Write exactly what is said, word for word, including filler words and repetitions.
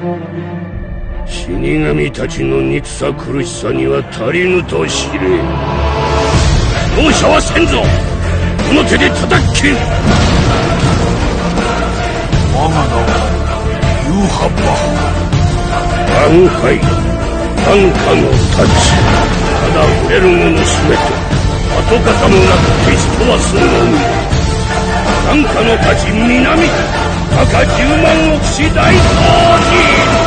死神たちの憎さ苦しさには足りぬと知れ。容赦はせんぞ。この手で叩き切る。 我が名はユーハバハ。 万杯万化の太刀。ただ触れるものすべて跡形もなく消し飛ばすのみ。万化の太刀南赤十万億士大当時。